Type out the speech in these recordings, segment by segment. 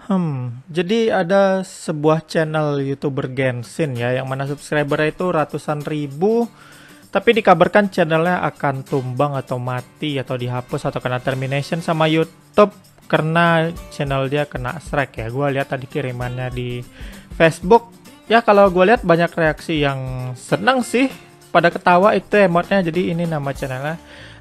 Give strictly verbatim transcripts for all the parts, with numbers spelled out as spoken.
Hmm, jadi ada sebuah channel YouTuber Genshin ya, yang mana subscribernya itu ratusan ribu, tapi dikabarkan channelnya akan tumbang atau mati atau dihapus atau kena termination sama YouTube karena channel dia kena strike ya. Gue lihat tadi kirimannya di Facebook. Ya kalau gue lihat banyak reaksi yang senang sih, pada ketawa itu emotnya. Jadi ini nama channelnya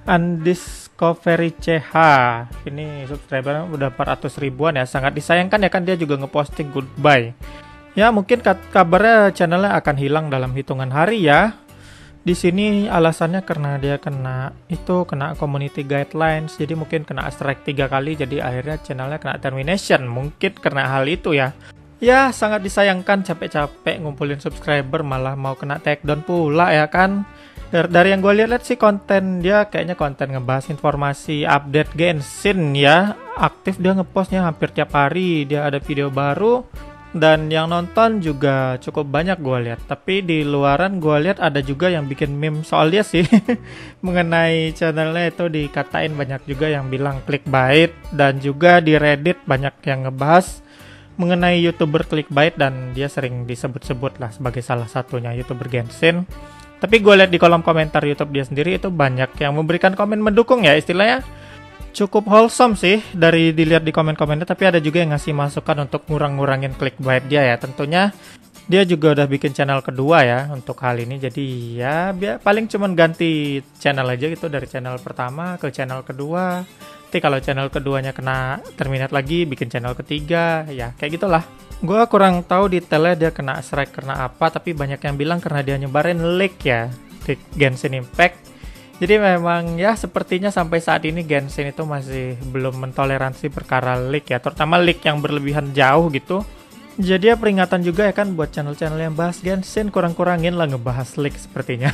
Undiscovery C H. Ini subscriber udah empat ratus ribuan ya. Sangat disayangkan ya, kan dia juga ngeposting goodbye. Ya mungkin kabarnya channelnya akan hilang dalam hitungan hari ya. Di sini alasannya karena dia kena itu kena community guidelines, jadi mungkin kena strike tiga kali, jadi akhirnya channelnya kena termination. Mungkin karena hal itu ya. Ya sangat disayangkan, capek-capek ngumpulin subscriber malah mau kena takedown pula ya kan. Dari, dari yang gue lihat-lihat sih konten dia kayaknya konten ngebahas informasi update Genshin ya. Aktif dia ngepostnya hampir tiap hari, dia ada video baru. Dan yang nonton juga cukup banyak gue lihat. Tapi di luaran gue lihat ada juga yang bikin meme soal dia sih. Mengenai channelnya itu dikatain banyak juga yang bilang clickbait. Dan juga di Reddit banyak yang ngebahas mengenai YouTuber clickbait. Dan dia sering disebut-sebut lah sebagai salah satunya YouTuber Genshin. Tapi gue lihat di kolom komentar YouTube dia sendiri itu banyak yang memberikan komen mendukung ya, istilahnya cukup wholesome sih dari dilihat di komen-komennya. Tapi ada juga yang ngasih masukan untuk ngurang-ngurangin clickbait dia ya. Tentunya dia juga udah bikin channel kedua ya untuk hal ini. Jadi ya biar paling cuman ganti channel aja gitu, dari channel pertama ke channel kedua. Nanti kalau channel keduanya kena terminate lagi, bikin channel ketiga ya, kayak gitulah. Gue kurang tahu detailnya dia kena strike karena apa, tapi banyak yang bilang karena dia nyebarin leak ya di Genshin Impact. Jadi memang ya sepertinya sampai saat ini Genshin itu masih belum mentoleransi perkara leak ya, terutama leak yang berlebihan jauh gitu. Jadi ya peringatan juga ya kan buat channel-channel yang bahas Genshin, kurang-kurangin lah ngebahas leak sepertinya.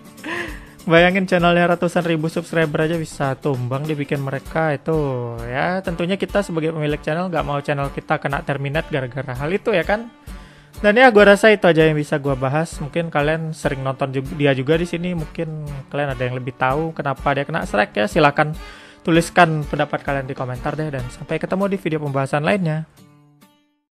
Bayangin channelnya ratusan ribu subscriber aja bisa tumbang dibikin mereka itu ya. Tentunya kita sebagai pemilik channel gak mau channel kita kena terminate gara-gara hal itu ya kan. Dan ya gue rasa itu aja yang bisa gue bahas. Mungkin kalian sering nonton juga, dia juga di sini. Mungkin kalian ada yang lebih tahu kenapa dia kena strike ya. Silahkan tuliskan pendapat kalian di komentar deh. Dan sampai ketemu di video pembahasan lainnya.